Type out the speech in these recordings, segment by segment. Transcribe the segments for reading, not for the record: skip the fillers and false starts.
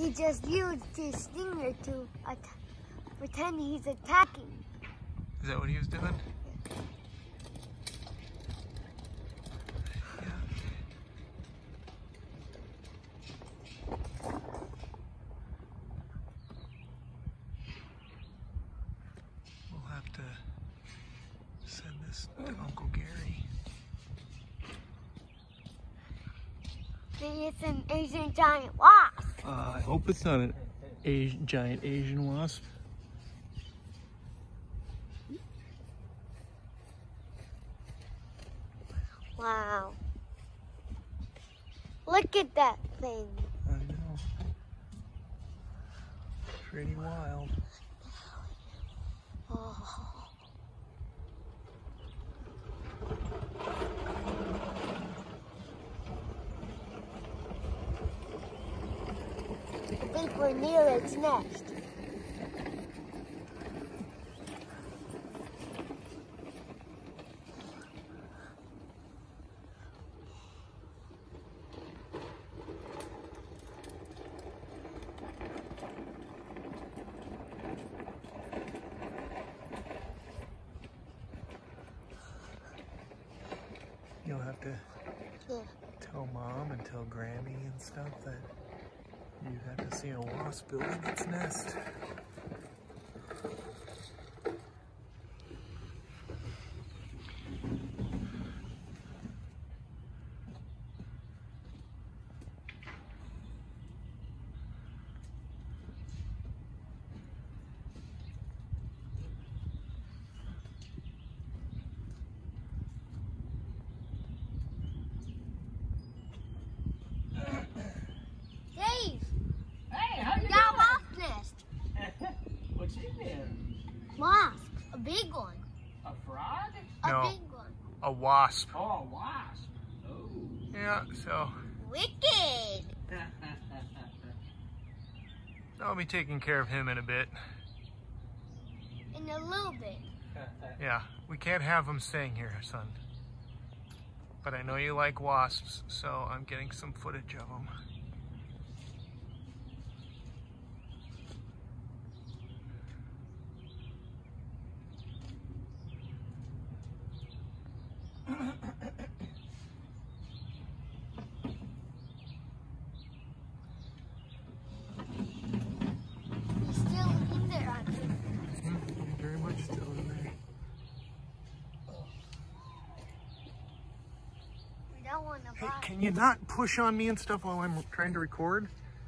He just used his stinger to pretend he's attacking. Is that what he was doing? We'll have to send this to Uncle Gary. It's an Asian giant wasp. I hope it's not an giant Asian wasp. Wow. Look at that thing. I know. Pretty wild. Oh. I think we're near its nest. You'll have to tell Mom and tell Grammy and stuff that you got to see a wasp building its nest. What's in there? Wasp, a big one. A frog? No, A big one. a wasp. Oh, a wasp. Oh. Yeah, so Wicked. I'll be taking care of him in a bit. In a little bit. Yeah, we can't have him staying here, son. But I know you like wasps, so I'm getting some footage of them. He's still in there, I think. Very much still in there. We don't want to Hey, bother. can you not push on me and stuff while I'm trying to record?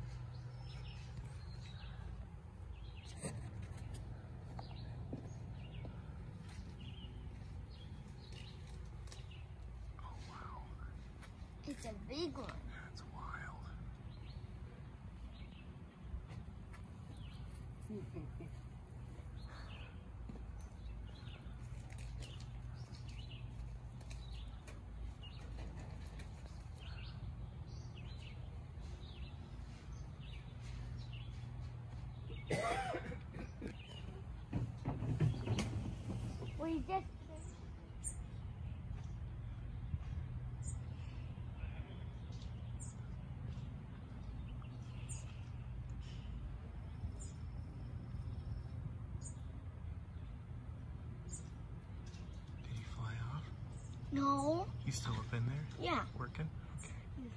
Oh, wow. It's a big one. That's wild. We just. Did he fly off? No. He's still up in there? Yeah. Working? Okay.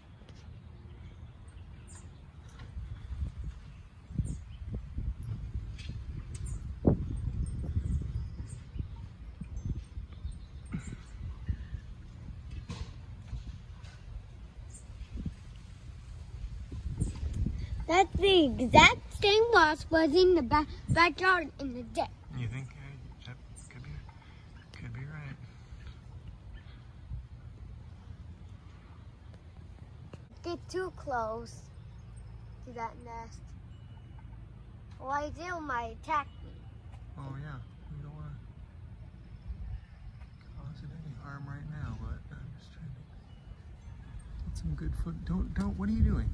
That's the exact same wasp was in the backyard in the deck. You think that could be right? Get too close to that nest. Why they might attack me. Oh yeah, we don't want to cause it any harm right now, but I'm just trying to get some good foot. Don't. What are you doing?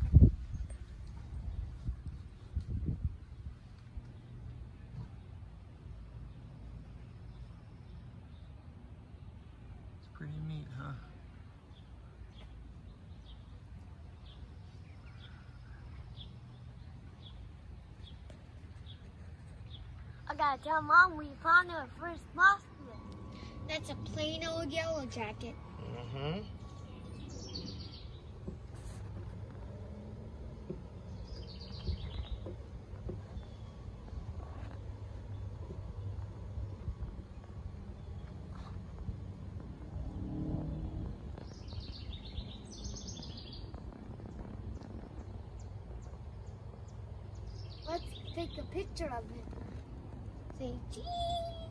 It's pretty neat, huh? gotta tell Mom we found our first wasp nest. That's a plain old yellow jacket. Mm-hmm. Let's take a picture of it. Say cheese.